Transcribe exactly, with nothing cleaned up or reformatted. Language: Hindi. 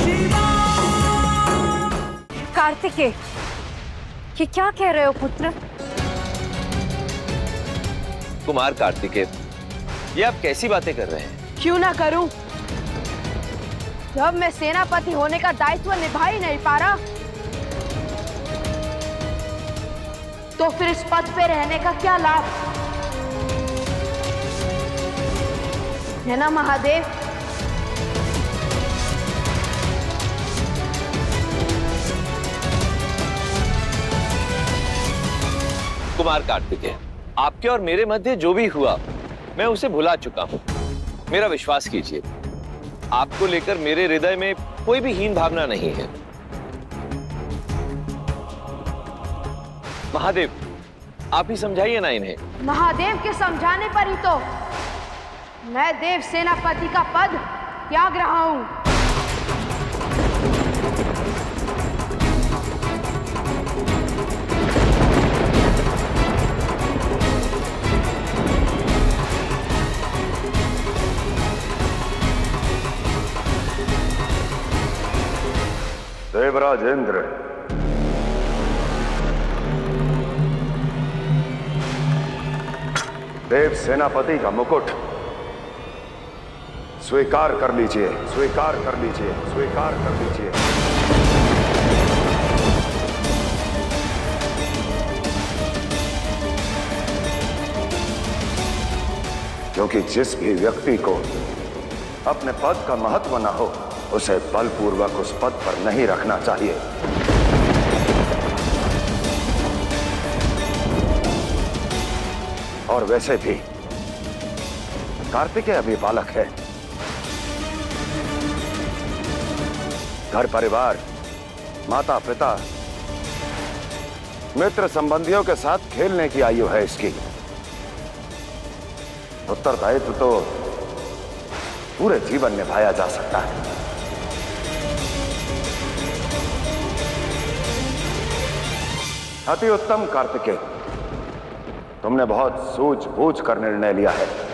कार्तिकेय, ये क्या कह रहे हो पुत्र? कुमार कार्तिकेय, ये आप कैसी बातें कर रहे हैं? क्यों ना करूं? जब मैं सेनापति होने का दायित्व निभा ही नहीं पा रहा, तो फिर इस पद पे रहने का क्या लाभ? है ना महादेव? कुमार कार्तिकेय, आपके और मेरे मध्य जो भी हुआ मैं उसे भुला चुका हूं। मेरा विश्वास कीजिए, आपको लेकर मेरे हृदय में कोई भी हीन भावना नहीं है। महादेव, आप ही समझाइए ना इन्हें। महादेव के समझाने पर ही तो मैं देव सेनापति का पद त्याग रहा हूं। देवराज इंद्र, देव सेनापति का मुकुट स्वीकार कर लीजिए, स्वीकार कर लीजिए, स्वीकार कर लीजिए। क्योंकि जिस भी व्यक्ति को अपने पद का महत्व न हो, उसे बलपूर्वक उस पद पर नहीं रखना चाहिए। और वैसे भी कार्तिकेय अभी बालक है। घर परिवार, माता पिता, मित्र संबंधियों के साथ खेलने की आयु है इसकी। उत्तरदायित्व तो पूरे जीवन निभाया जा सकता है। अति उत्तम कार्तिकेय, तुमने बहुत सूझबूझ कर निर्णय लिया है।